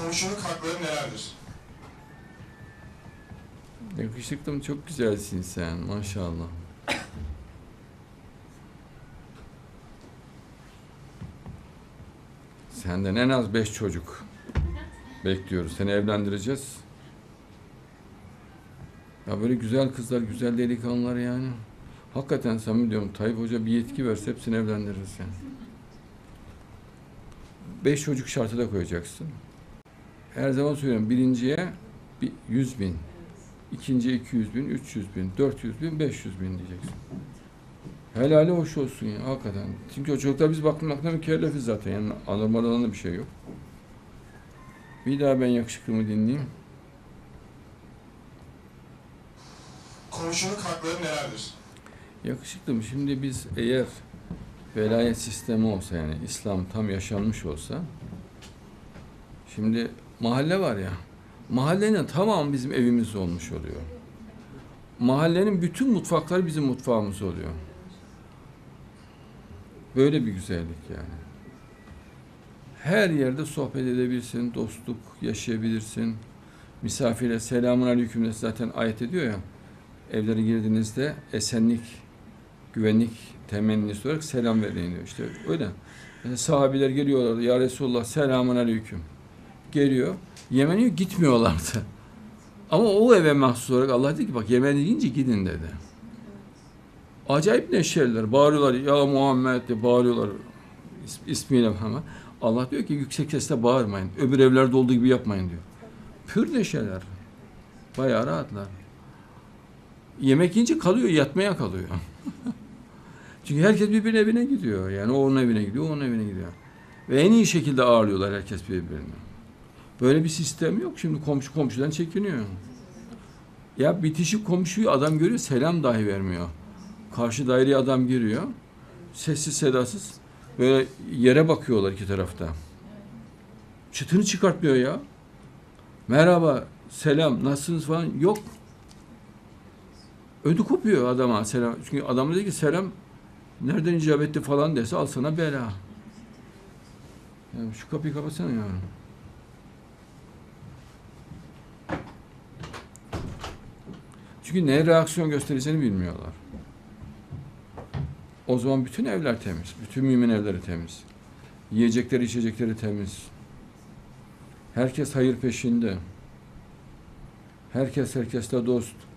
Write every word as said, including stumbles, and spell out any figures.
Komşunun hakları nelerdir? Yakışıklım, çok güzelsin sen, maşallah. Senden en az beş çocuk bekliyoruz. Seni evlendireceğiz. Ya böyle güzel kızlar, güzel delikanlılar yani. Hakikaten samimi diyorum, Tayyip Hoca bir yetki verse hepsini evlendiririz yani. Beş çocuk şartı da koyacaksın. Her zaman söylüyorum, birinciye bir yüz bin, ikinciye iki yüz bin, üç yüz bin, dört yüz bin, beş yüz bin diyeceksin. Helali hoş olsun ya, hakikaten. Çünkü o çocuklar biz bakmakla mükellefiz zaten. Yani anormal olan da bir şey yok. Bir daha ben yakışıklımı dinleyeyim. Komşunun hakları nelerdir? Yakışıklım, şimdi biz eğer velayet sistemi olsa, yani İslam tam yaşanmış olsa, şimdi mahalle var ya, mahallenin tamamı bizim evimiz olmuş oluyor. Mahallenin bütün mutfakları bizim mutfağımız oluyor. Böyle bir güzellik yani. Her yerde sohbet edebilirsin, dostluk yaşayabilirsin. Misafire selamun aleyküm de zaten ayet ediyor ya. Evlere girdiğinizde esenlik, güvenlik temennisi olarak selam verin diyor. İşte öyle. Yani sahabiler geliyorlardı. Ya Resulullah selamun aleyküm. Geliyor. Yemen yiyor, gitmiyorlardı. Ama o eve mahsus olarak Allah dedi ki bak yemen yiyince gidin dedi. Acayip neşeliler. Bağırıyorlar. Ya Muhammed diye bağırıyorlar. İs, ismiyle Muhammed. Allah diyor ki yüksek sesle bağırmayın. Öbür evlerde olduğu gibi yapmayın diyor. Pür neşeler. Bayağı rahatlar. Yemek yiyince kalıyor, yatmaya kalıyor. Çünkü herkes birbirinin evine gidiyor. Yani o onun evine gidiyor, onun evine gidiyor. Ve en iyi şekilde ağırlıyorlar herkes birbirini. Böyle bir sistem yok. Şimdi komşu komşudan çekiniyor. Ya bitişik komşuyu adam görüyor, selam dahi vermiyor. Karşı daireye adam giriyor. Sessiz sedasız. Böyle yere bakıyorlar iki tarafta. Çıtını çıkartmıyor ya. Merhaba, selam, nasılsınız falan yok. Ödü kopuyor adama selam. Çünkü adam dedi ki selam nereden icap etti falan dese al sana bela. Yani şu kapıyı kapatsana yavrum. Çünkü neye reaksiyon göstereceğini bilmiyorlar. O zaman bütün evler temiz. Bütün mümin evleri temiz. Yiyecekleri, içecekleri temiz. Herkes hayır peşinde. Herkes herkesle dost.